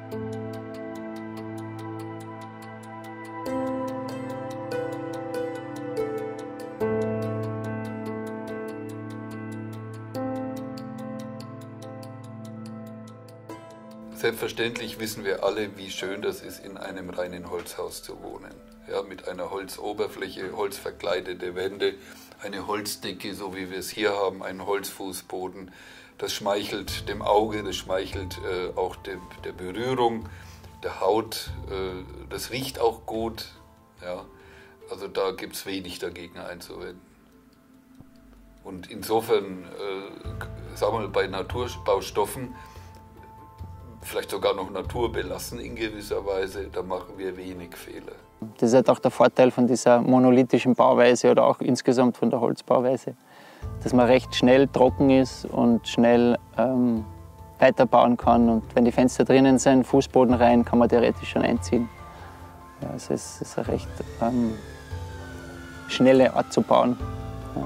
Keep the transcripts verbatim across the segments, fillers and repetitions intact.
Selbstverständlich wissen wir alle, wie schön das ist, in einem reinen Holzhaus zu wohnen. Ja, mit einer Holzoberfläche, holzverkleidete Wände, eine Holzdecke, so wie wir es hier haben, einen Holzfußboden. Das schmeichelt dem Auge, das schmeichelt äh, auch de, der Berührung, der Haut. Äh, das riecht auch gut. Ja. Also da gibt es wenig dagegen einzuwenden. Und insofern, äh, sagen wir mal, bei Naturbaustoffen, vielleicht sogar noch naturbelassen in gewisser Weise, da machen wir wenig Fehler. Das ist halt auch der Vorteil von dieser monolithischen Bauweise oder auch insgesamt von der Holzbauweise, dass man recht schnell trocken ist und schnell ähm, weiterbauen kann. Und wenn die Fenster drinnen sind, Fußboden rein, kann man theoretisch schon einziehen. Ja, also es ist eine recht ähm, schnelle Art zu bauen. Ja.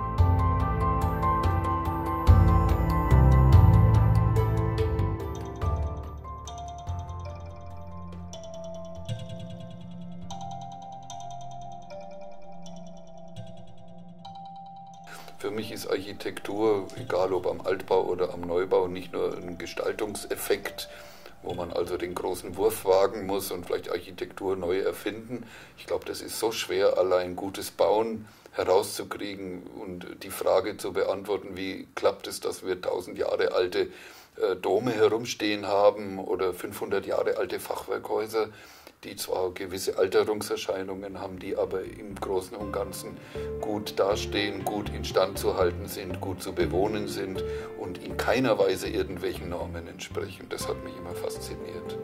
Für mich ist Architektur, egal ob am Altbau oder am Neubau, nicht nur ein Gestaltungseffekt, wo man also den großen Wurf wagen muss und vielleicht Architektur neu erfinden. Ich glaube, das ist so schwer, allein gutes Bauen herauszukriegen und die Frage zu beantworten, wie klappt es, dass wir tausend Jahre alte äh, Dome herumstehen haben oder fünfhundert Jahre alte Fachwerkhäuser, die zwar gewisse Alterungserscheinungen haben, die aber im Großen und Ganzen gut dastehen, gut instand zu halten sind, gut zu bewohnen sind und in keiner Weise irgendwelchen Normen entsprechen. Das hat mich immer fasziniert.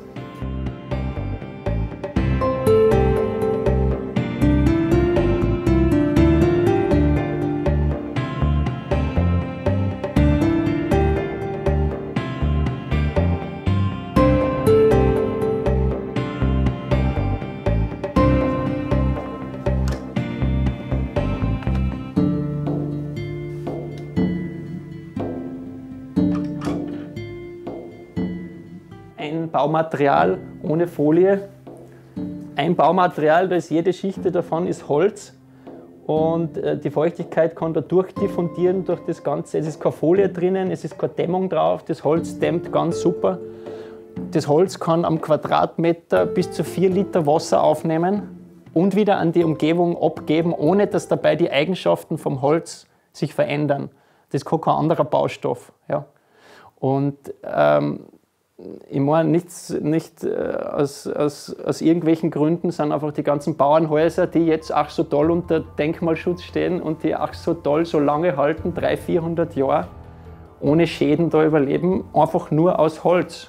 Ein Baumaterial ohne Folie. Ein Baumaterial, da ist jede Schicht davon ist Holz und die Feuchtigkeit kann da durchdiffundieren durch das Ganze. Es ist keine Folie drinnen, es ist keine Dämmung drauf, das Holz dämmt ganz super. Das Holz kann am Quadratmeter bis zu vier Liter Wasser aufnehmen und wieder an die Umgebung abgeben, ohne dass dabei die Eigenschaften vom Holz sich verändern. Das kann kein anderer Baustoff. Ja. Und ähm, ich meine, nichts, nicht äh, aus, aus, aus irgendwelchen Gründen sind einfach die ganzen Bauernhäuser, die jetzt ach so toll unter Denkmalschutz stehen und die ach so toll so lange halten, dreihundert, vierhundert Jahre, ohne Schäden da überleben, einfach nur aus Holz.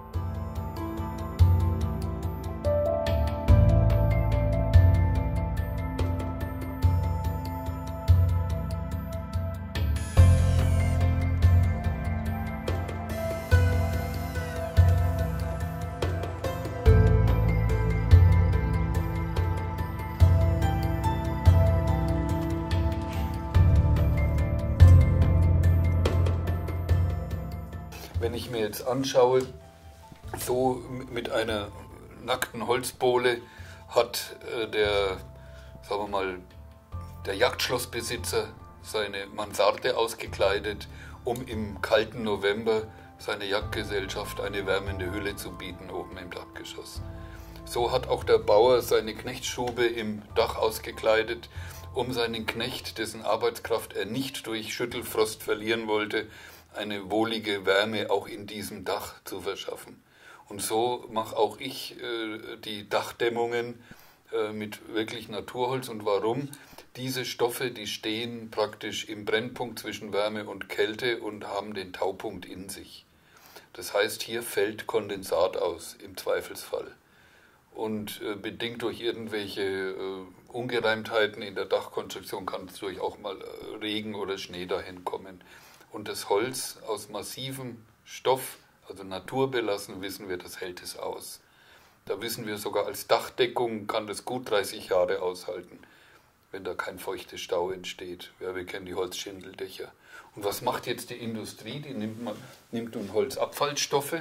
Wenn ich mir jetzt anschaue, so mit einer nackten Holzbohle hat äh, der, sagen wir mal, der Jagdschlossbesitzer seine Mansarde ausgekleidet, um im kalten November seiner Jagdgesellschaft eine wärmende Hülle zu bieten oben im Dachgeschoss. So hat auch der Bauer seine Knechtstube im Dach ausgekleidet, um seinen Knecht, dessen Arbeitskraft er nicht durch Schüttelfrost verlieren wollte, eine wohlige Wärme auch in diesem Dach zu verschaffen. Und so mache auch ich äh, die Dachdämmungen äh, mit wirklich Naturholz. Und warum? Diese Stoffe, die stehen praktisch im Brennpunkt zwischen Wärme und Kälte und haben den Taupunkt in sich. Das heißt, hier fällt Kondensat aus, im Zweifelsfall. Und äh, bedingt durch irgendwelche äh, Ungereimtheiten in der Dachkonstruktion kann es durch auch mal äh, Regen oder Schnee dahin kommen. Und das Holz aus massivem Stoff, also naturbelassen, wissen wir, das hält es aus. Da wissen wir sogar, als Dachdeckung kann das gut dreißig Jahre aushalten, wenn da kein feuchter Stau entsteht. Ja, wir kennen die Holzschindeldächer. Und was macht jetzt die Industrie? Die nimmt, man, nimmt nun Holzabfallstoffe,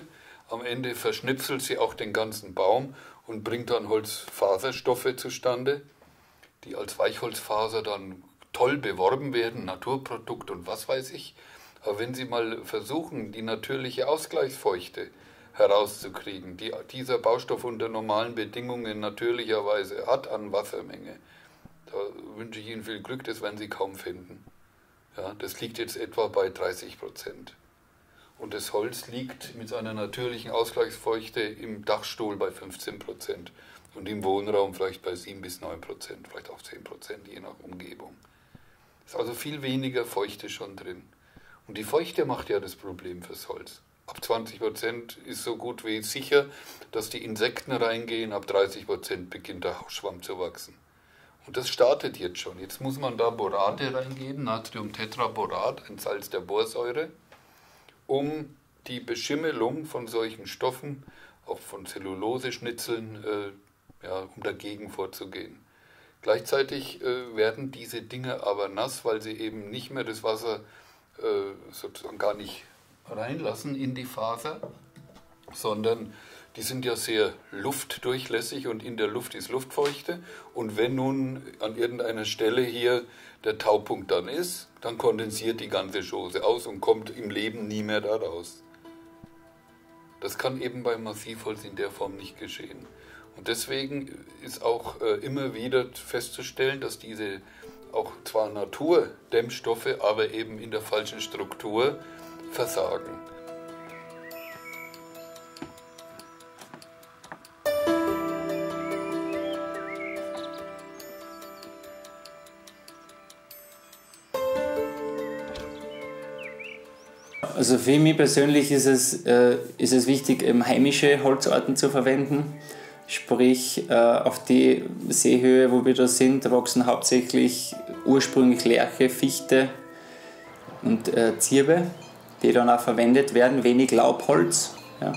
Am Ende verschnipselt sie auch den ganzen Baum und bringt dann Holzfaserstoffe zustande, die als Weichholzfaser dann toll beworben werden, Naturprodukt und was weiß ich. Aber wenn Sie mal versuchen, die natürliche Ausgleichsfeuchte herauszukriegen, die dieser Baustoff unter normalen Bedingungen natürlicherweise hat an Wassermenge, da wünsche ich Ihnen viel Glück, das werden Sie kaum finden. Ja, das liegt jetzt etwa bei dreißig Prozent. Und das Holz liegt mit seiner natürlichen Ausgleichsfeuchte im Dachstuhl bei fünfzehn Prozent und im Wohnraum vielleicht bei sieben bis neun Prozent, vielleicht auch zehn Prozent, je nach Umgebung. Ist also viel weniger Feuchte schon drin. Und die Feuchte macht ja das Problem fürs Holz. Ab zwanzig Prozent ist so gut wie sicher, dass die Insekten reingehen, ab dreißig Prozent beginnt der Schwamm zu wachsen. Und das startet jetzt schon. Jetzt muss man da Borate reingeben, Natriumtetraborat, ein Salz der Borsäure, um die Beschimmelung von solchen Stoffen, auch von Zelluloseschnitzeln, äh, ja, um dagegen vorzugehen. Gleichzeitig äh, werden diese Dinge aber nass, weil sie eben nicht mehr das Wasser äh, sozusagen gar nicht reinlassen in die Faser, sondern die sind ja sehr luftdurchlässig und in der Luft ist Luftfeuchte. Und wenn nun an irgendeiner Stelle hier der Taupunkt dann ist, dann kondensiert die ganze Chose aus und kommt im Leben nie mehr da raus. Das kann eben beim Massivholz in der Form nicht geschehen. Und deswegen ist auch äh, immer wieder festzustellen, dass diese auch zwar Naturdämmstoffe, aber eben in der falschen Struktur versagen. Also für mich persönlich ist es, äh, ist es wichtig, eben heimische Holzarten zu verwenden. Sprich, äh, auf die Seehöhe, wo wir da sind, wachsen hauptsächlich ursprünglich Lärche, Fichte und äh, Zirbe, die dann auch verwendet werden, wenig Laubholz. Ja.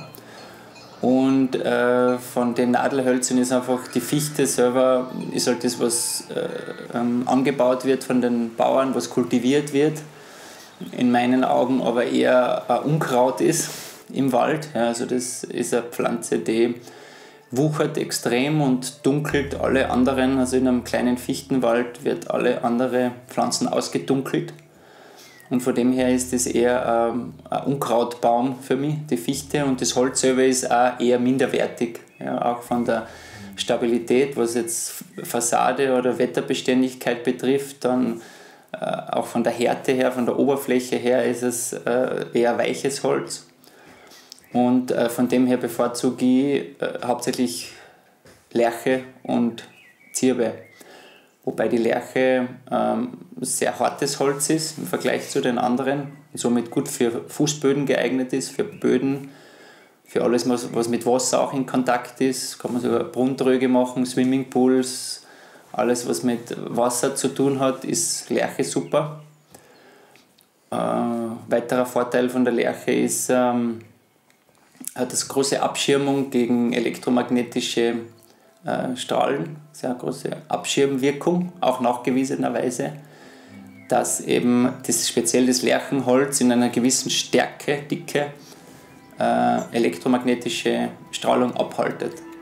Und äh, von den Nadelhölzern ist einfach die Fichte selber, ist halt das, was äh, ähm, angebaut wird von den Bauern, was kultiviert wird. In meinen Augen aber eher ein Unkraut ist im Wald. Ja, also das ist eine Pflanze, die wuchert extrem und dunkelt alle anderen. Also in einem kleinen Fichtenwald wird alle andere Pflanzen ausgedunkelt. Und von dem her ist das eher ähm, ein Unkrautbaum für mich, die Fichte. Und das Holz selber ist auch eher minderwertig. Ja, auch von der Stabilität, was jetzt Fassade oder Wetterbeständigkeit betrifft, dann auch von der Härte her, von der Oberfläche her ist es äh, eher weiches Holz. Und äh, von dem her bevorzuge ich äh, hauptsächlich Lärche und Zirbe. Wobei die Lärche ähm, sehr hartes Holz ist im Vergleich zu den anderen und somit gut für Fußböden geeignet ist, für Böden, für alles, was mit Wasser auch in Kontakt ist. Kann man sogar Brunnentröge machen, Swimmingpools. Alles, was mit Wasser zu tun hat, ist Lärche super. Äh, weiterer Vorteil von der Lärche ist, ähm, hat das große Abschirmung gegen elektromagnetische äh, Strahlen, sehr große Abschirmwirkung, auch nachgewiesenerweise, dass eben das, speziell das Lärchenholz in einer gewissen Stärke, Dicke, äh, elektromagnetische Strahlung abhaltet.